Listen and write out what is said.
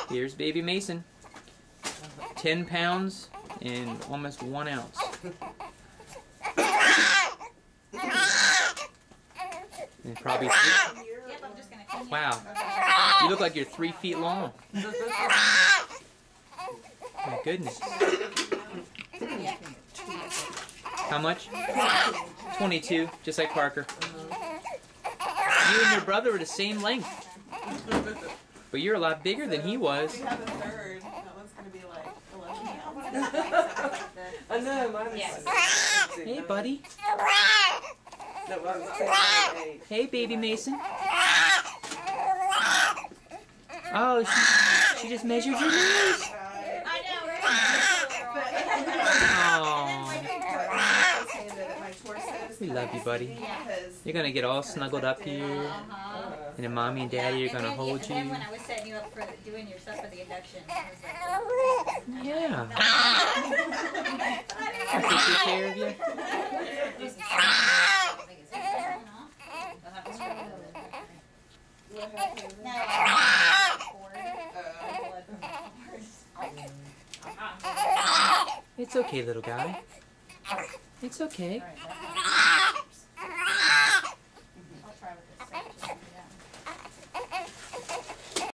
Here's baby Mason. 10 pounds and almost 1 ounce. And probably wow. You look like you're 3 feet long. My goodness. How much? 22, just like Parker. You and your brother are the same length. But you're a lot bigger than he was. We have a third. That one's going to be like 11 pounds. I know, mine is Hey, buddy. No, mine was 8. Hey, baby Mason. Oh, she just measured your nose. I know, right? We love you, buddy. You're gonna get all snuggled up here, and then mommy and daddy are gonna hold you. Then when I was setting you up for doing your stuff for the induction, I was like, Yeah. I'll take good care of you. It's okay, little guy. It's okay.